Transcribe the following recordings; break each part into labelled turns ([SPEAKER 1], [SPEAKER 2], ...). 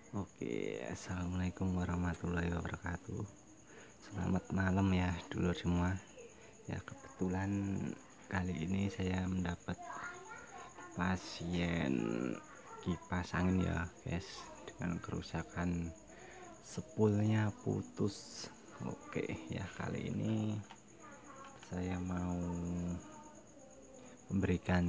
[SPEAKER 1] Oke, assalamualaikum warahmatullahi wabarakatuh. Selamat malam ya, dulur semua. Ya, kebetulan kali ini saya mendapat pasien kipas angin ya, guys, dengan kerusakan spoolnya putus. Oke, ya kali ini saya mau memberikan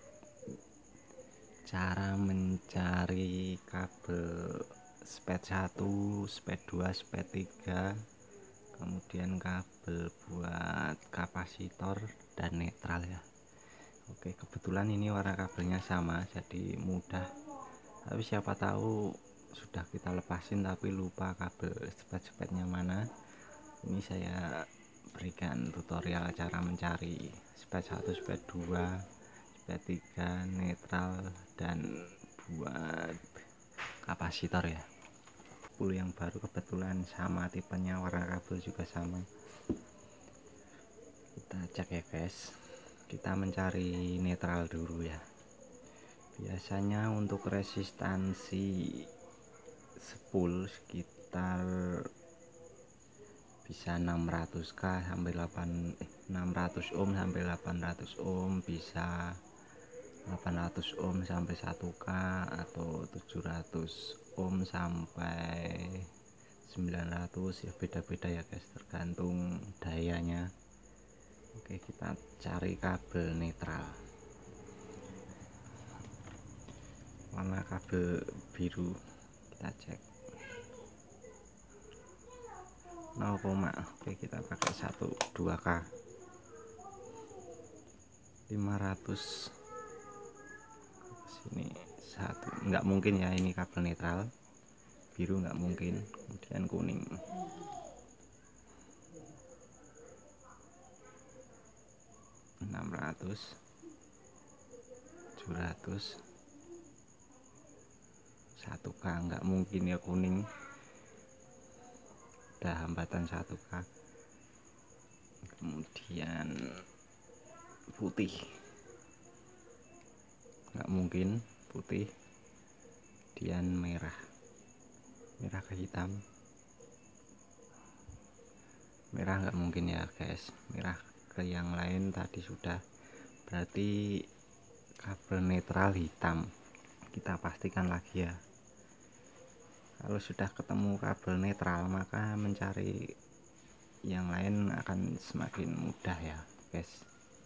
[SPEAKER 1] cara mencari kabel spet 1, spet 2, spet 3, kemudian kabel buat kapasitor dan netral ya. Oke, kebetulan ini warna kabelnya sama jadi mudah, tapi siapa tahu sudah kita lepasin tapi lupa kabel spet-spetnya mana. Ini saya berikan tutorial cara mencari spet 1, spet 2, spet 3, netral, dan buat kapasitor ya. Spool yang baru kebetulan sama tipenya, warna kabel juga sama. Kita cek ya guys, kita mencari netral dulu ya. Biasanya untuk resistansi spool sekitar bisa 600k sampai 600 ohm sampai 800 ohm, bisa 800 ohm sampai 1k, atau 700 ohm sampai 900 ya, beda-beda ya guys, tergantung dayanya. Oke, kita cari kabel netral. Warna kabel biru kita cek 0, oke, kita pakai 2k 500 sini. Satu nggak mungkin ya, ini kabel netral biru nggak mungkin. Kemudian kuning 600, 700, 1k nggak mungkin ya, kuning udah hambatan 1k. Kemudian putih nggak mungkin, putih. Kemudian merah ke hitam, merah nggak mungkin ya guys, merah ke yang lain tadi sudah, berarti kabel netral hitam. Kita pastikan lagi ya. Kalau sudah ketemu kabel netral, maka mencari yang lain akan semakin mudah ya guys.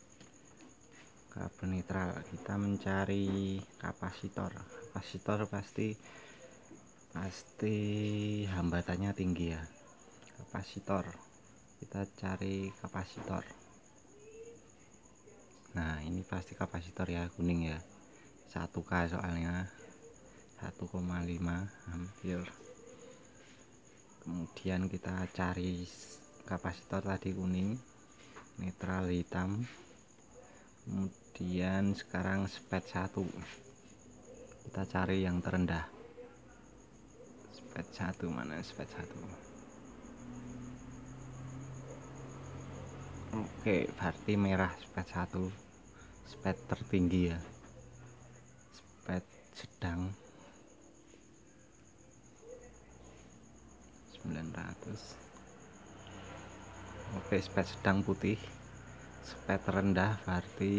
[SPEAKER 1] Kabel netral, kita mencari kapasitor. Kapasitor pasti hambatannya tinggi ya. Kapasitor, kita cari kapasitor. Nah, ini pasti kapasitor ya, kuning ya, 1k soalnya, 1,5 hampir. Kemudian kita cari kapasitor tadi kuning, netral hitam. Kemudian sekarang spet 1, kita cari yang terendah. Spet 1 mana, spet 1? Oke, berarti merah spet 1, spet tertinggi ya. Spet sedang 900. Oke, spet sedang putih. Spet rendah berarti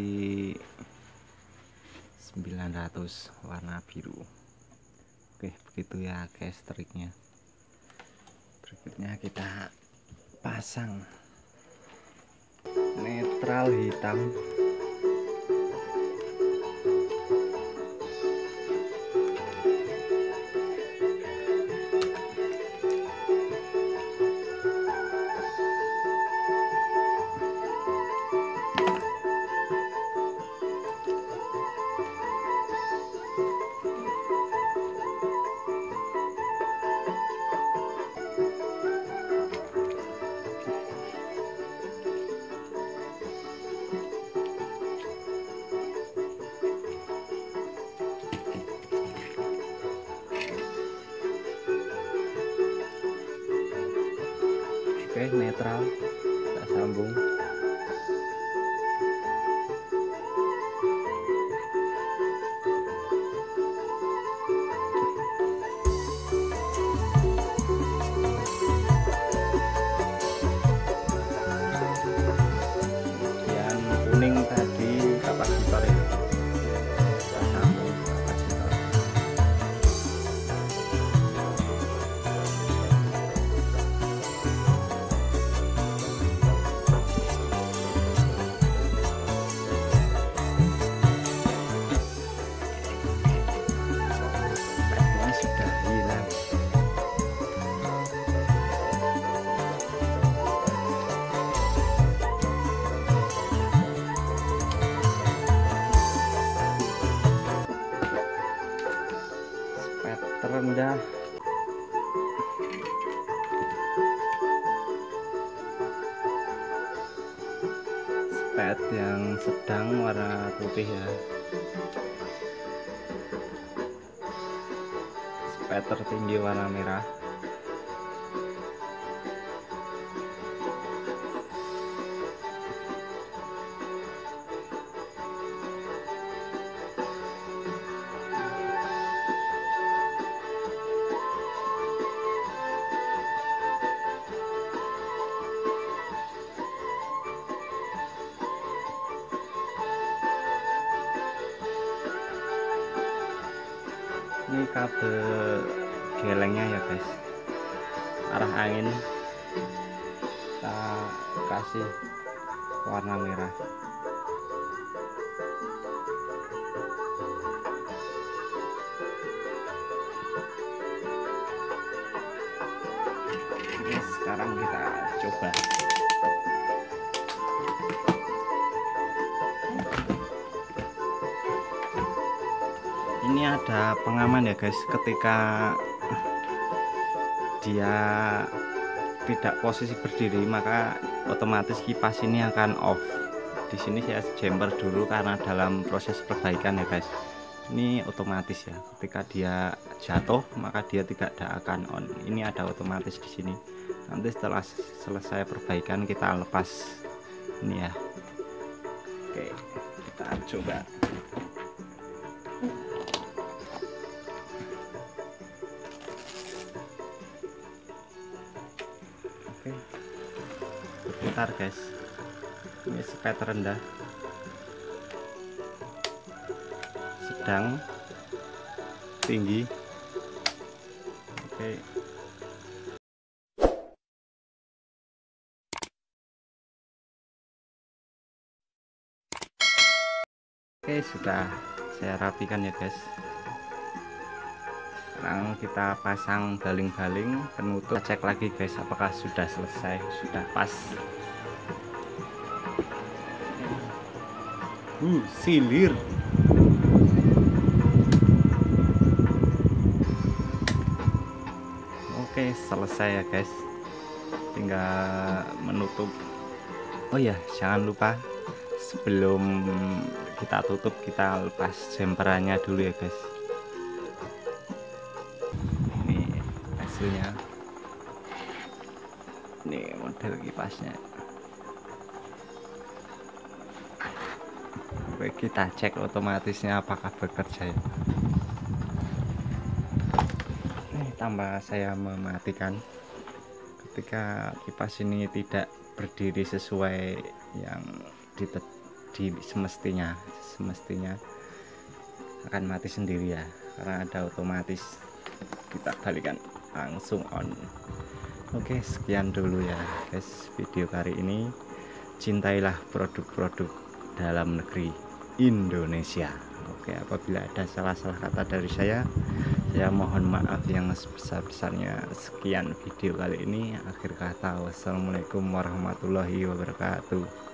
[SPEAKER 1] 900, warna biru. Oke, begitu ya guys triknya. Berikutnya kita pasang netral hitam. Oke, netral kita sambung. terendah, spet yang sedang warna putih ya, spet tertinggi warna merah. Ini kabel gelengnya ya guys, arah angin kita kasih warna merah. Oke, sekarang kita coba. Ini ada pengaman ya guys, ketika dia tidak posisi berdiri maka otomatis kipas ini akan off. Di sini saya jumper dulu karena dalam proses perbaikan ya guys. Ini otomatis ya, ketika dia jatuh maka dia tidak akan on. Ini ada otomatis di sini. Nanti setelah selesai perbaikan kita lepas ini ya. Oke, kita coba. Oke, berputar guys. Ini spet rendah, sedang, tinggi. Oke. Oke, sudah saya rapikan ya guys. Sekarang kita pasang baling-baling penutup. Kita cek lagi guys apakah sudah selesai, sudah pas. Silir. Oke, selesai ya guys, tinggal menutup. Oh ya, jangan lupa sebelum kita tutup kita lepas jemperannya dulu ya guys. Ini hasilnya, ini model kipasnya. Oke, kita cek otomatisnya apakah bekerja ya. Tambah saya mematikan ketika kipas ini tidak berdiri sesuai yang di semestinya akan mati sendiri ya, karena ada otomatis. Kita balikan langsung on. Oke, sekian dulu ya guys video kali ini. Cintailah produk-produk dalam negeri Indonesia. Oke, apabila ada salah-salah kata dari saya mohon maaf yang sebesar-besarnya. Sekian video kali ini. Akhir kata, wassalamualaikum warahmatullahi wabarakatuh.